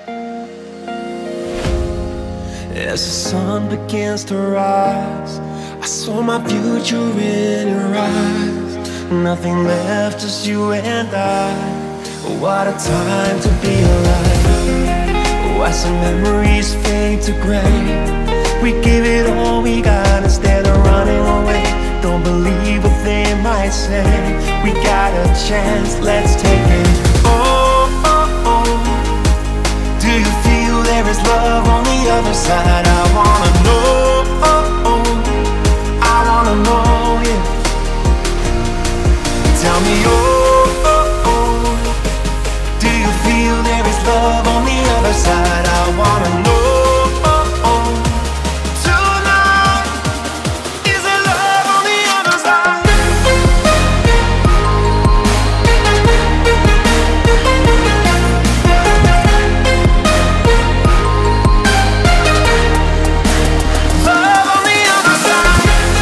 As the sun begins to rise, I saw my future in your eyes. Nothing left, just you and I. What a time to be alive. Why some memories fade to gray. We give it all we got instead of running away. Don't believe what they might say. We got a chance, let's take it. Oh, oh, oh. Do you feel there is love on the other side? I wanna know, oh, oh. I wanna know, yeah. Tell me, oh, oh, oh. Do you feel there is love on the other side? I wanna know, oh, oh. Tonight, is there love on the other side? Love on the other side.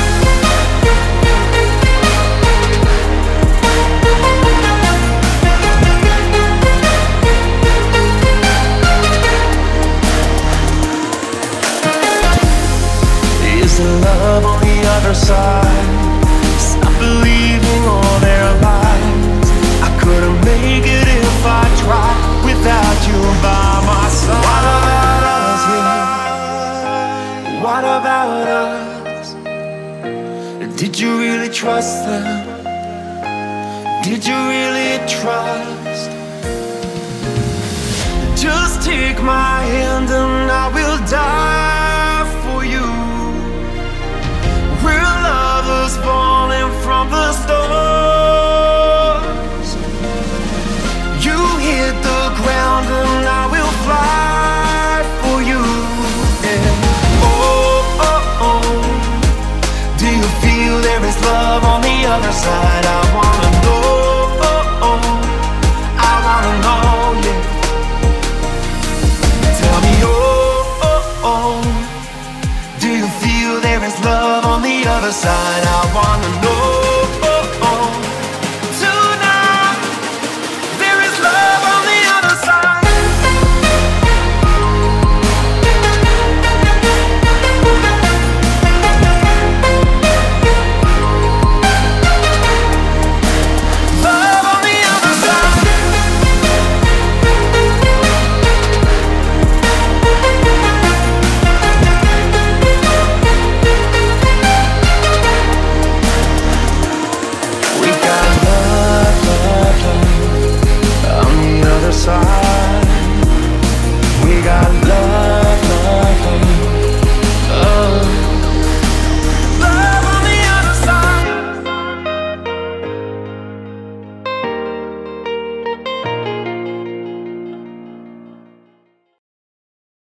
Is there love on the other side? Stop believing all their lies. I couldn't make it if I tried without you by my side. What about us? Did you really trust them? Did you really trust? Just take my hand and I will die for you. We're lovers falling from the stars. You hit the ground and I will fly for you. Yeah. Oh, oh, oh. Do you feel there is love on the other side?